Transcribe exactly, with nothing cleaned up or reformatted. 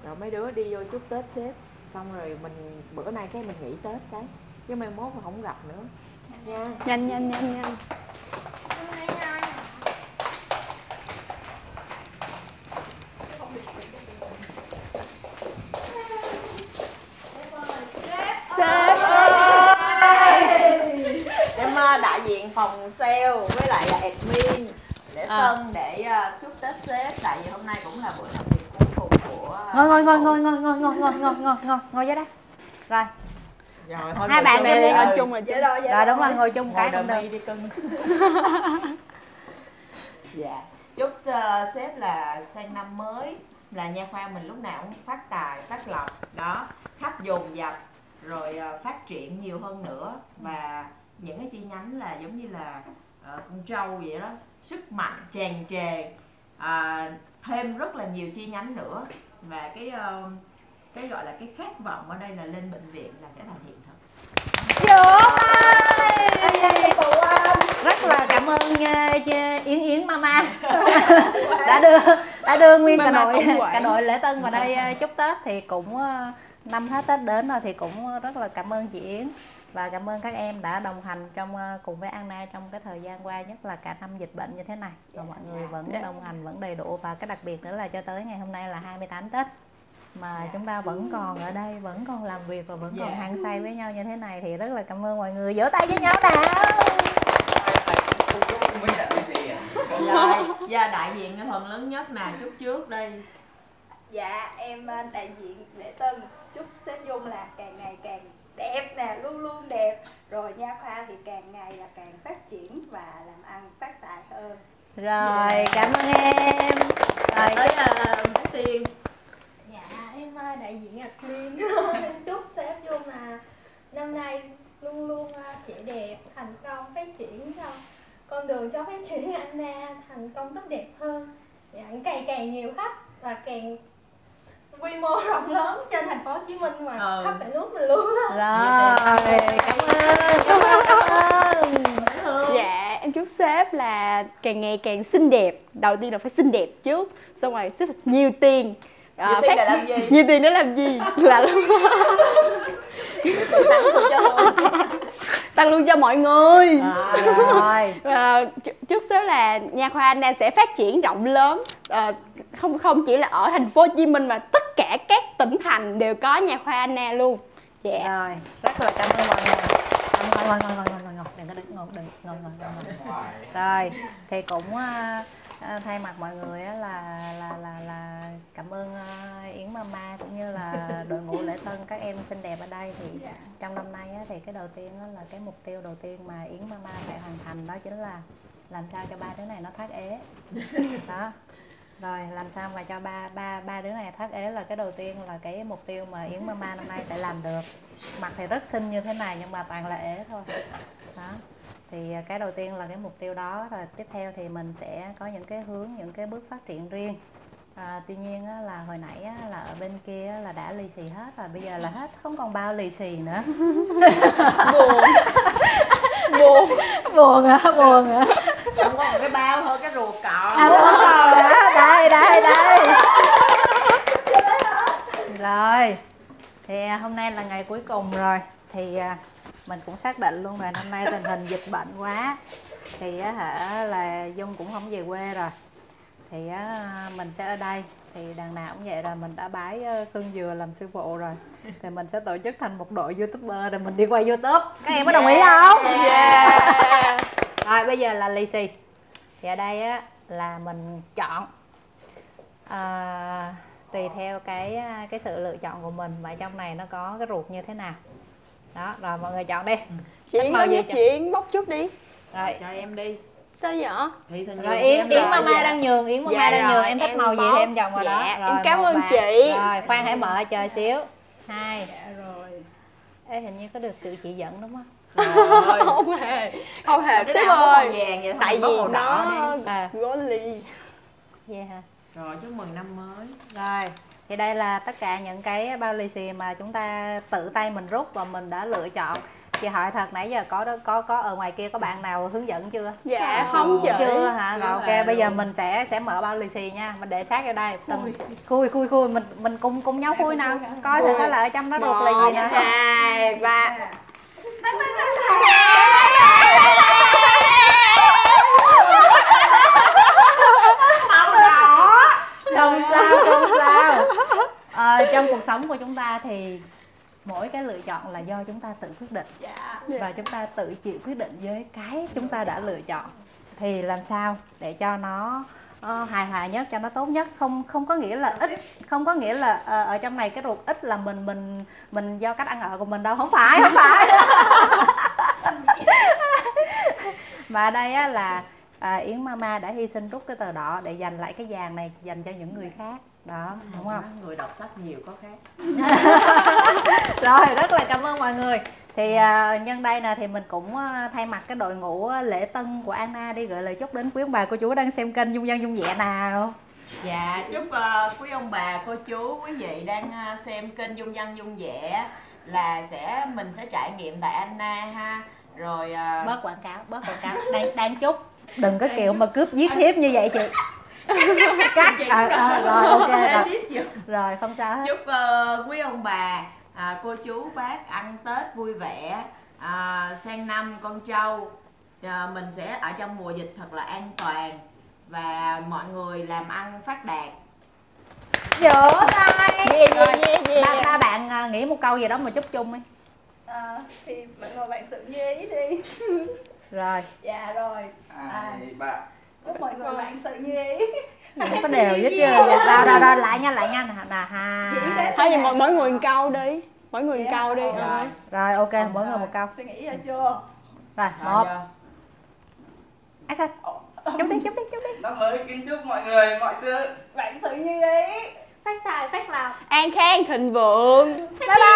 Rồi mấy đứa đi vô chúc Tết sếp. Xong rồi mình bữa nay cái mình nghỉ Tết cái, chứ mai mốt mà không gặp nữa nha. Nhanh nhanh nhanh nhanh. Sếp ơi! Em đại diện phòng sale với lại là admin để À. Tân để uh, chúc Tết sếp. Tại vì hôm nay cũng là bữa làm việc cuối cùng của uh, ngồi ngồi ngồi ngồi ngồi ngồi ngồi ngồi ngồi ngồi ngồi ngồi dưới đây. Rồi. Rồi thôi Hai bạn em đi ngồi ừ. chung rồi. Dạ rồi, dạ Rồi đúng rồi, ngồi chung ngồi cái cũng đờ được. đi cưng. Dạ. Chúc uh, sếp là sang năm mới là nha khoa mình lúc nào cũng phát tài, phát lộc đó, khách dồn dập, rồi uh, phát triển nhiều hơn nữa. Và những cái chi nhánh là giống như là uh, con trâu vậy đó, sức mạnh tràn trề, uh, thêm rất là nhiều chi nhánh nữa. Và cái uh, cái gọi là cái khát vọng ở đây là lên bệnh viện là sẽ thành hiện thực. Rất là cảm ơn uh, Yến Yến Mama đã đưa đã đưa nguyên cả đội cả đội lễ tân vào đây uh, chúc Tết. Thì cũng uh, năm hết Tết đến rồi thì cũng rất là cảm ơn chị Yến và cảm ơn các em đã đồng hành trong uh, cùng với Anna trong cái thời gian qua, nhất là cả năm dịch bệnh như thế này. Và mọi người vẫn đồng hành, vẫn đầy đủ, và cái đặc biệt nữa là cho tới ngày hôm nay là hai mươi tám Tết mà yeah. chúng ta vẫn còn ở đây, vẫn còn làm việc và vẫn yeah. còn hăng say với nhau như thế này thì rất là cảm ơn mọi người. Vỗ tay với nhau nào. Rồi, và đại diện phần lớn nhất nè, chúc trước đi. Dạ, em đại diện lễ tân chúc sếp Dung là càng ngày càng đẹp nè, luôn luôn đẹp. Rồi nha khoa thì càng ngày là càng phát triển và làm ăn phát tài hơn. Rồi, yeah. cảm ơn em. Rồi, tới là Phú Tiên. Dạ, em đại diện admin em chúc sếp Dung là năm nay luôn luôn trẻ đẹp, thành công, phát triển cho con đường cho phát triển Anna thành công tốt đẹp hơn. Dạ, càng càng nhiều khách và càng quy mô rộng lớn trên thành phố Hồ Chí Minh và ừ. khắp cả nước mình luôn. Rồi, cảm ơn, cảm ơn, cảm ơn. Dạ, em chúc sếp là càng ngày càng xinh đẹp. Đầu tiên là phải xinh đẹp trước, xong rồi sếp thật nhiều tiền. Nhiều à, tiền để làm gì? Nhiều tiền để làm gì? Là tăng lương cho mọi người. À, rồi. À, chúc sếp là nha khoa Anna sẽ phát triển rộng lớn, à, không không chỉ là ở thành phố Hồ Chí Minh mà tất cả các tỉnh thành đều có nha khoa Anna luôn. Dạ. Yeah. Rồi, rất là cảm ơn mọi người. Ngồi ngồi ngồi ngồi ngồi ngồi ngồi đừng có đứng ngồi đừng ngồi ngồi ngồi. Rồi, thì cũng uh, thay mặt mọi người á, là là là là cảm ơn uh, Yến Mama cũng như là đội ngũ lễ tân, các em xinh đẹp ở đây. Thì yeah. trong năm nay á, thì cái đầu tiên á, là cái mục tiêu đầu tiên mà Yến Mama phải hoàn thành đó chính là làm sao cho ba đứa này nó thoát ế. Đó. Rồi làm sao mà cho ba ba ba đứa này thoát ế là cái đầu tiên, là cái mục tiêu mà Yến Mama năm nay phải làm được. Mặt thì rất xinh như thế này nhưng mà toàn là ế thôi. Đó. Thì cái đầu tiên là cái mục tiêu đó. Rồi tiếp theo thì mình sẽ có những cái hướng, những cái bước phát triển riêng. À, tuy nhiên á, là hồi nãy á, là ở bên kia á, là đã lì xì hết rồi, bây giờ là hết, không còn bao lì xì nữa. Buồn. Buồn. Buồn hả? Buồn hả? Không có một cái bao thôi, cái ruột cọ. À, đúng rồi đó. Đây đây đây. Rồi. Thì hôm nay là ngày cuối cùng rồi. Thì mình cũng xác định luôn rồi, năm nay tình hình dịch bệnh quá thì á hả là Dung cũng không về quê rồi. Thì á, mình sẽ ở đây. Thì đằng nào cũng vậy rồi, mình đã bái cưng dừa làm sư phụ rồi. Thì mình sẽ tổ chức thành một đội youtuber rồi mình đi quay YouTube. Các em có đồng ý không? Yeah. Rồi bây giờ là lì xì. Thì ở đây á là mình chọn à, tùy theo cái cái sự lựa chọn của mình, và trong này nó có cái ruột như thế nào. Đó, rồi mọi người chọn đi. Chị Yến nói chị Yến bóc chút đi. Rồi cho em đi. Sao vậy? Thì rồi Yến Yến Mama dạ. đang nhường, Yến Mama dạ đang nhường, em thích em màu gì thì em chọn vào dạ. đó. Rồi, em cảm ơn chị. Rồi khoan hãy mở chờ xíu. Hai. Dạ rồi. Ê, hình như có được sự chỉ dẫn đúng không? Rồi. Không hề. Không hề sếp ơi. Vàng vậy tại vì nó à. Golly. Vậy hả? Rồi chúc mừng năm mới. Rồi. Thì đây là tất cả những cái bao lì xì mà chúng ta tự tay mình rút và mình đã lựa chọn. chị hỏi thật nãy giờ có có có ở ngoài kia có bạn nào hướng dẫn chưa? Dạ không chị. Chưa hả? Rồi ok, bây giờ luôn. mình sẽ sẽ mở bao lì xì nha, mình để sát vô đây. Từng khui khui khui mình mình cùng cùng nhau khui nào. Coi thử coi là ở trong nó được là gì nè. Một, hai, ba. Không sao, không sao. Ờ, trong cuộc sống của chúng ta thì mỗi cái lựa chọn là do chúng ta tự quyết định. Và chúng ta tự chịu quyết định với cái chúng ta đã lựa chọn. Thì làm sao để cho nó uh, hài hòa nhất, cho nó tốt nhất. Không không có nghĩa là ít, không có nghĩa là uh, ở trong này cái ruột ít là mình mình mình do cách ăn ở của mình đâu, không phải, không phải. Mà ở đây á là à, Yến Mama đã hy sinh rút cái tờ đỏ để dành lại cái vàng này dành cho những người khác đó, đúng không? Người đọc sách nhiều có khác. Rồi, rất là cảm ơn mọi người. Thì uh, nhân đây nè thì mình cũng uh, thay mặt cái đội ngũ uh, lễ tân của Anna đi gửi lời chúc đến quý ông bà cô chú đang xem kênh Dung Dân Dung Vẻ nào. Dạ, chúc uh, quý ông bà cô chú quý vị đang uh, xem kênh Dung Dân Dung Vẻ là sẽ mình sẽ trải nghiệm tại Anna ha. Rồi uh... bớt quảng cáo, bớt quảng cáo. Đang đang chúc. Đừng có kiểu mà cướp giết hiếp như vậy chị. Cắt. À, à, rồi ok rồi. Rồi không sao hết. Chúc uh, quý ông bà, à, cô chú bác ăn Tết vui vẻ, à, sang năm con trâu, à, mình sẽ ở trong mùa dịch thật là an toàn và mọi người làm ăn phát đạt. Vỗ tay. Yeah, yeah, yeah, yeah. Ba, ba bạn uh, nghĩ một câu gì đó mà chúc chung đi. À, thì mọi người bạn sự như ý đi. Rồi. Dạ rồi. À, ba. chúc mọi người bạn sự như ý. Không có đều hết chưa? Rồi rồi rồi lại nha, lại nha nè ha. Thôi vậy mỗi mỗi người một câu đi. Mỗi người một câu đi. Rồi. Rồi ok, mỗi người một câu. Suy nghĩ ra chưa? Rồi, một. À sao? Chúc đi, chúc đi, chúc đi. Năm mới kính chúc mọi người mọi sự Bạn sự như ý. Phát tài phát lộc. An khang thịnh vượng. Bye bye.